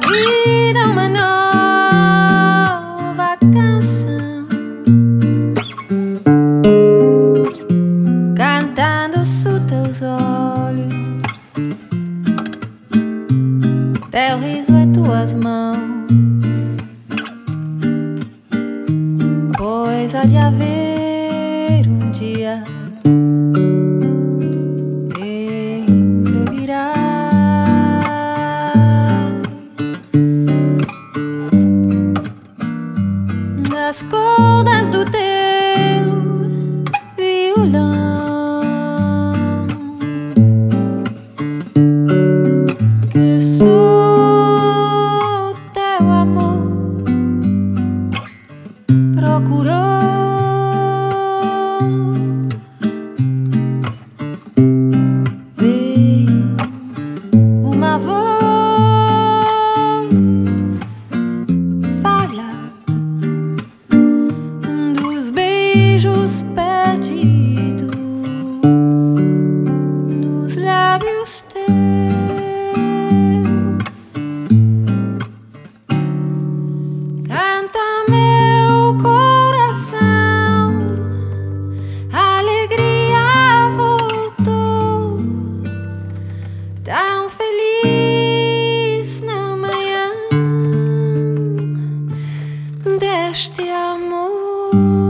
vida uma nova canção, cantando-se teus olhos, teu riso e tuas mãos, pois há de haver um dia em que virás nas cordas do teu violão, que só teu amor procurou. Vem uma voz, fala dos beijos perdidos nos lábios teus. Canta meu coração, a alegria voltou, tão feliz na manhã deste amor.